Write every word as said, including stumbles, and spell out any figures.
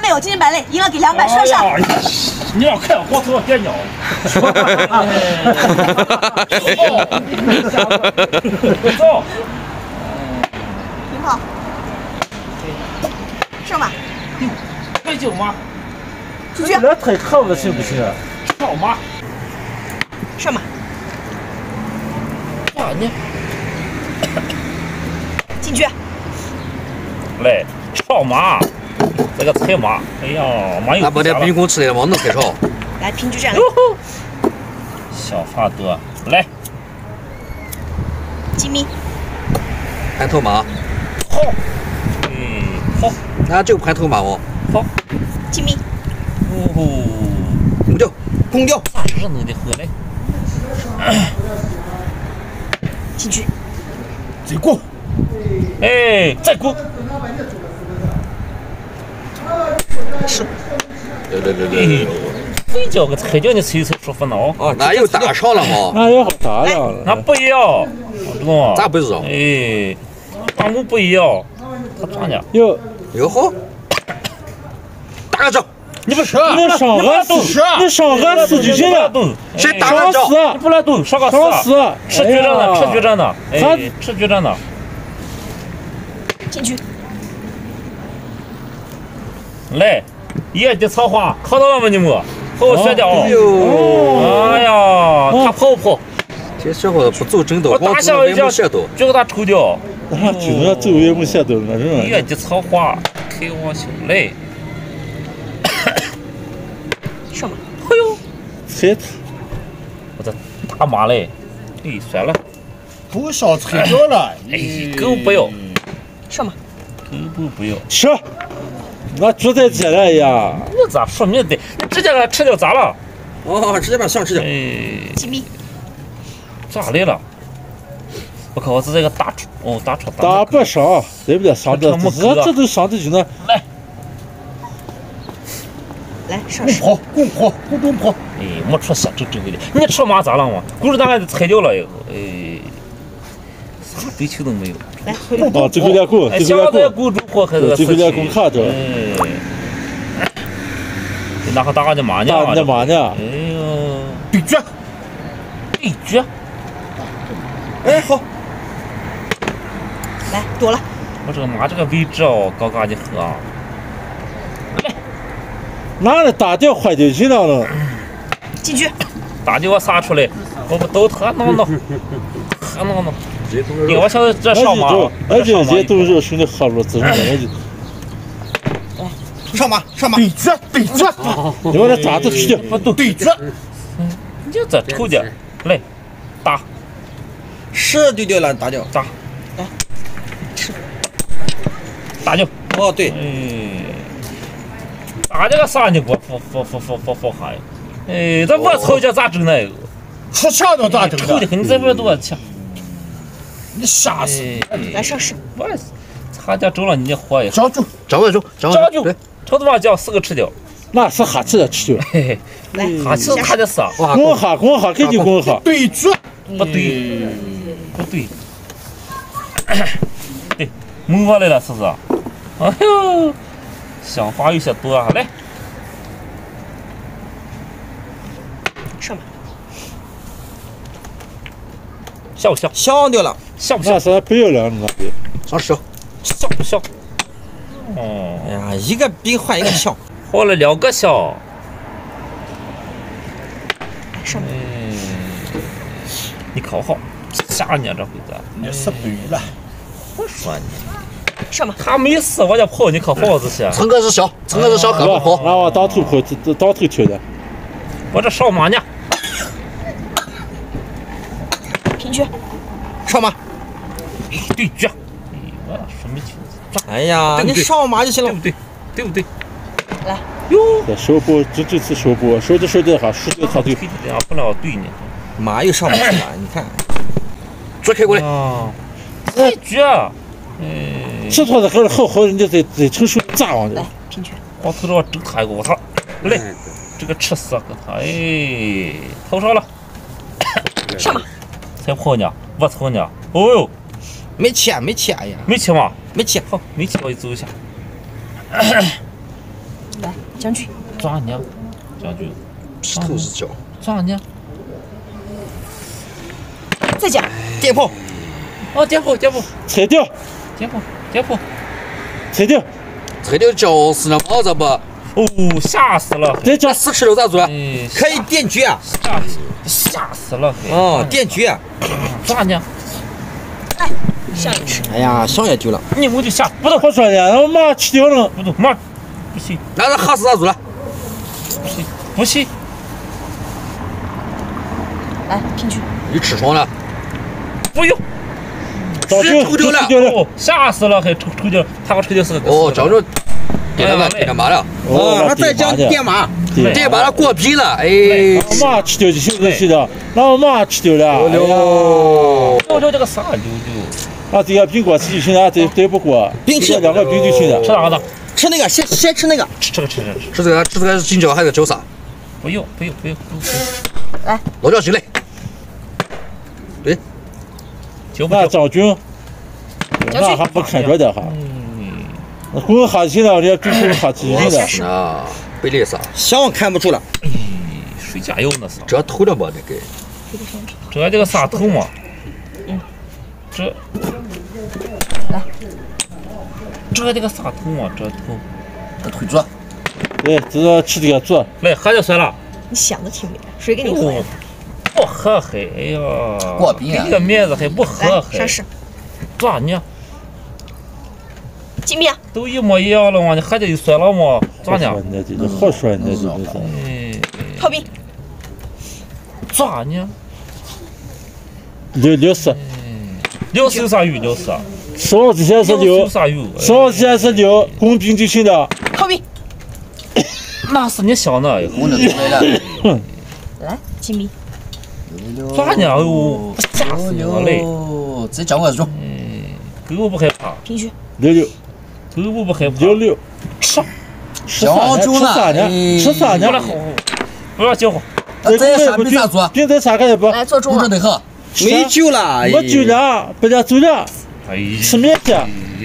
有，今天白累，赢了给两百，算上。 你要看我头别鸟。走。 平炮。上马。 太久吗？ 出去。 这太长了，行不行？ 上马。 上马。 哇你。 进去。 来，上马。这个踩马，哎呀，马有。 那不得比公吃的往能开少。 来，平局站立。 小法德，来。 金咪。 盘头马。 好。嗯，好。 那就盘头马哦。 好。 金咪。 哦吼。 公掉，公掉。 啥热闹的喝来。 进去。 再过。 哎，再过。 是。 对对对对。 非叫个才叫你吹吹舒服呢哦。 哦，那又打上了嘛？ 那也好打呀。 那不一样，知道吗？ 咋不知道？ 哎，俺们不一样，他咋呢？ 哟哟好，打个仗。 你不你上个四，你上个四就行了。 谁打个仗？ 你不来动，上个四。 吃局长呢，吃局长呢，哎，吃局长呢。 进去。 来，野地草花看到了吗？你们好好学点啊！ 哎呦， 哎呀，他跑不跑？ 这小伙子不走正道，光走歪门邪道， 就给他抽掉。 啊，就要走歪门邪道了，是吧？ 野地草花开玩笑来。 上马。 哎呦， 踩他！ 我这大马嘞，哎，算了。 不少踩掉了。 哎，狗不要。 上马。 狗不不要。 吃。那猪在这了呀！ 你咋说明的？你直接给它吃掉咋了？ 哦，直接把上吃掉。 哎， 金咪。 咋来了？我靠！我这是个大车，哦，大车。 打不上，对不对？上的这这都上的就那。 来。 来，上攻跑，攻跑，攻中跑。 哎，没出下周周围的，你吃马咋了嘛？故事大概就踩掉了以后，哎，啥追求都没有。 来， 哦，这个练功，这个练功， 这个还是这个练功看着。 哎，那还打俺的马呢？ 打你的马呢？ 哎呦， 对决， 对决。 哎，好。 来，躲了。 我这个马这个位置哦，高嘎的很啊。来。 哪里打掉坏掉去了了？ 进去。 打掉我撒出来，我不都特闹闹，特闹闹。你我晓得这上马， 而且这都是兄弟喝了自然的。 上马，上马。 对决，对决。 你把这爪子吃掉， 不都对决。 你就这抽的，来打。 是丢掉了，打掉。 打。 来，吃。 打掉。 哦，对。 哎。打这个啥你给我放放放放放放下呀！哎，这我抽家咋整呢？ 出枪都咋整的？ 抽的很，这边多强！ 你傻死！ 来上市。 我差点中了你的火呀！ 张住， 张稳住，张稳住！抽他妈叫四个吃掉。 那是哈气的吃掉。 嘿嘿， 来， 哈气他的死。 攻哈攻哈，赶紧攻哈！ 对决。 不对，不对。对，蒙过来了是不是？哎呦！想法有些多啊！来， 上马， 笑不笑？ 笑掉了， 笑不笑？ 那是不要了那边， 上手， 笑不笑？哦， 哎呀，一个比换一个笑， 换了两个笑。 上马， 嗯，你可好，吓你这回子！ 你是对了， 我说你。 上马， 他没事，我就跑，你可好这些。 成个是小，成个是小，可不跑。 那我当头跑，当头跳的。 我这上马呢。 平局。 上马。 对决。哎，我说没听清。哎呀，你上马就行了， 对不对？对不对？ 来。 哟。这手部，这这次手部，手着手着哈，输掉他对。 啊，不了对呢。 马又上马了，你看。左开过来。 啊。对决。 嗯，吃他的还是好好，人家在在承受炸往的。 平局。 光头着我整他一个，我操！来，这个吃死个他！哎，头上了。 上马。 才跑呢，我操呢！哦呦， 没切，没切呀！ 没切吗？ 没切， 好，没切我就走一下。 来，将军， 抓你，将军， 石头是脚， 抓你。 再讲， 电炮， 哦，颠扑颠扑踩掉， 颠扑颠扑， 踩掉， 这条脚死了毛子不？ 哦，吓死了！ 再讲这四吃了咋做？ 哎， 可以电锯啊！ 吓吓死了！嘿哦，电锯啊！ 抓你！ 哎，下一去， 哎呀，香也丢了。 你我就吓不动我说的，然后马吃掉了， 不动，妈不行那这哈死咋做了？ 不行不行！ 来平局， 你吃爽了？ 不用！ 早就抽掉了抽掉了。 哦，吓死了！还抽抽掉，他给我抽掉四个。 哦，找着点了哎呀点了麻了。 哦那再讲电麻， 对电麻了过皮了，哎。 马吃掉就行了，是的，然后马吃掉了，哎呀， 溜溜这个啥溜溜？ 啊，这个苹果吃就行了，对对不过， 冰淇淋两个冰就行了吃。哪个的？ 吃那个，先先吃那个。 吃这个吃这个吃。 吃这个，吃这个金角还是叫啥？ 不用不用不用不用。 来， 老掉行嘞。对， 就不就。 那张军，那还不看着的哈， 嗯， 滚哈去了，人家最后哈去来， 的下。手， 啊，贝利萨，香看不出了， 哎，水加油那是。 这头了吧？这个这这个啥头嘛？ 嗯， 这来， 这这个啥头嘛？这头。 这腿做， 对，这个吃这个做， 来，喝就算了。 你想的挺美，谁给你喝呀？ 不喝还，哎呀， 过敏啊给个面子还不喝来， 还上，市， 咋呢？ 金币啊， 都一模一样了嘛，你喝的就算了嘛，咋呢？ 那这个好说呢，这就是。 哎， 炮兵， 咋呢？ 六六十， 六十有啥用？六十啊？ 少之前是六十有六， 啥用？哎少之前是六，工兵就行了。 炮兵， 那是你想的， 红的出来了， 来，金币， 咋呢？哎呦，吓死你了嘞！ 哦，这讲我中， 狗不害怕， 平局， 六六狗不不害怕。 六六， 吃， 吃啥呢？吃啥呢？吃啥呢不来？好，不要搅和。 这啥没咋做？ 兵在啥个也不， 来做中了， 得喝， 没救了， 没酒了，不然走了， 哎呀， 吃面去。